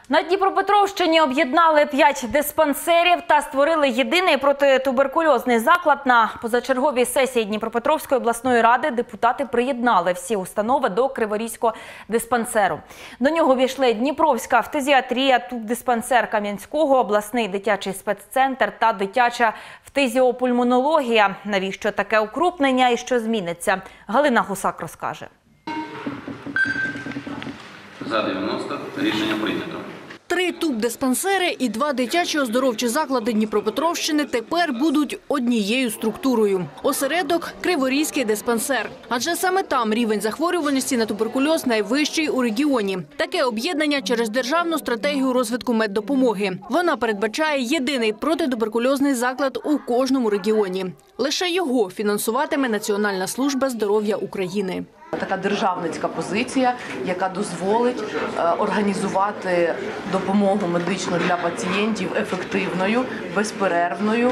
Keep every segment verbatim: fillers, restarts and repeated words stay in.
На Дніпропетровщині об'єднали п'ять диспансерів та створили єдиний протитуберкульозний заклад. На позачерговій сесії Дніпропетровської обласної ради депутати приєднали всі установи до Криворізького диспансеру. До нього війшли Дніпровська фтизіатрія, тубдиспансер Кам'янського, обласний дитячий спеццентр та дитяча фтизіопульмонологія. Навіщо таке укрупнення і що зміниться? Галина Гусак розкаже. За дев'яносто. Рішення прийнято. Три тубдиспансери і два дитячі оздоровчі заклади Дніпропетровщини тепер будуть однією структурою. Осередок – Криворізький диспансер. Адже саме там рівень захворюваності на туберкульоз найвищий у регіоні. Таке об'єднання через Державну стратегію розвитку меддопомоги. Вона передбачає єдиний протитуберкульозний заклад у кожному регіоні. Лише його фінансуватиме Національна служба здоров'я України. Така державницька позиція, яка дозволить організувати допомогу медичну для пацієнтів ефективною, безперервною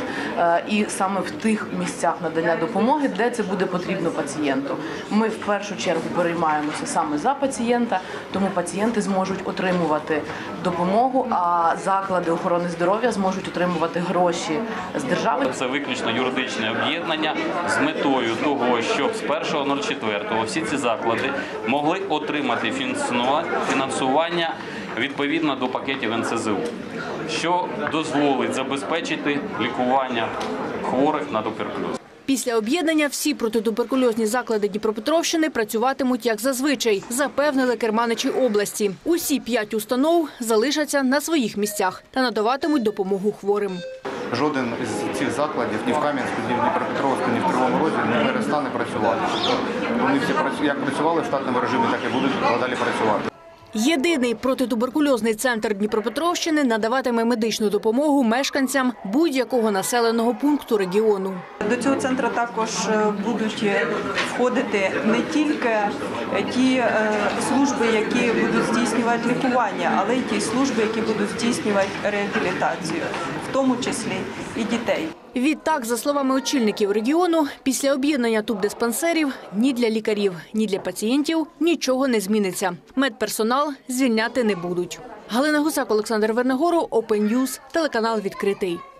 і саме в тих місцях надання допомоги, де це буде потрібно пацієнту. Ми в першу чергу переймаємося саме за пацієнта, тому пацієнти зможуть отримувати допомогу, а заклади охорони здоров'я зможуть отримувати гроші з держави. Це виключно юридичне об'єднання з метою того, щоб з першого четвертого всі ці заклади могли отримати фінансування відповідно до пакетів ен це зет у, що дозволить забезпечити лікування хворих на туберкульоз. Після об'єднання всі протитуберкульозні заклади Дніпропетровщини працюватимуть як зазвичай, запевнили керманичі області. Усі п'ять установ залишаться на своїх місцях та надаватимуть допомогу хворим. Жоден з цих закладів ні в Кам'янську, ні в Дніпропетровську, ні в Кривому Розі не перестане працювати. Вони всі як працювали в штатному режимі, так і будуть надалі працювати. Єдиний протитуберкульозний центр Дніпропетровщини надаватиме медичну допомогу мешканцям будь-якого населеного пункту регіону. До цього центру також будуть входити не тільки ті служби, які будуть здійснювати лікування, але й ті служби, які будуть здійснювати реабілітацію, в тому числі і дітей. Відтак, за словами очільників регіону, після об'єднання тубдиспансерів ні для лікарів, ні для пацієнтів нічого не зміниться. Медперсонал звільняти не будуть. Галина Гусак, Олександр Вернегоров, Open News, телеканал «Відкритий».